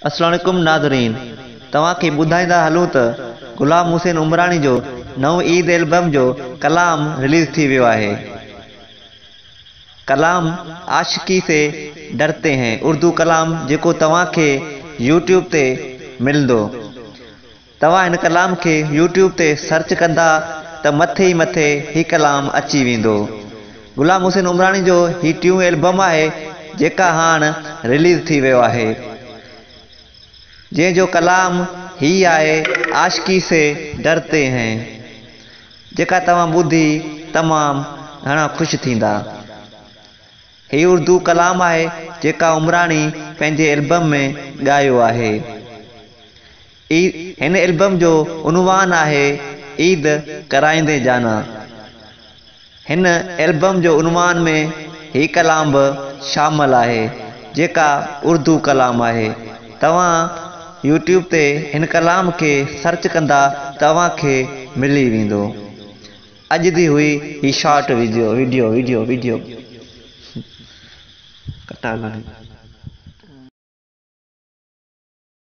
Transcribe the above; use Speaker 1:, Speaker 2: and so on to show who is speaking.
Speaker 1: अस्सलाम वालेकुम नाज़रीन, तव्हां खे ॿुधाईंदा हलूं त गुलाम हुसैन उमराणी जो नओं ईद एल्बम जो कलाम रिलीज़ थी वियो आहे। कलाम आशिकी से डरते हैं उर्दू कलाम जेको तव्हां खे यूट्यूब ते मिलंदो। तव्हां हिन कलाम खे यूट्यूब ते सर्च कंदा त मथे ई मथे ही कलाम अची वेंदो। गुलाम हुसैन उमराणी जो ही टियों एल्बम आहे जेका हाणे रिलीज़ थी वियो आहे, जंहिंजो कलाम ही आहे आशिकी से डरते हैं, जेका तव्हां ॿुधी तमामु घणा ख़ुशि थींदा। ही उर्दू कलाम आहे जेका उमराणी पंहिंजे एल्बम में ॻायो आहे। हिन एल्बम जो उनवान आहे ईद कराईंदे जाना। हिन एल्बम जो उनवान में ही कलाम बि शामिल आहे जेका उर्दू कलाम आहे। तव्हां यूट्यूब ते हिन कलाम खे सर्च कंदा तव्हां खे मिली वेंदो। अॼु दी हुई ही शॉर्ट वीडियो।